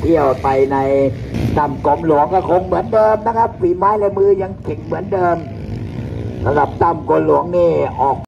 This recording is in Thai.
เที่ยวไปในนำกรมหลวงก็คงเหมือนเดิมนะครับฝีไม้ลายมือยังเก่งเหมือนเดิมสำหรับตั้มกรมหลวงนี่ออก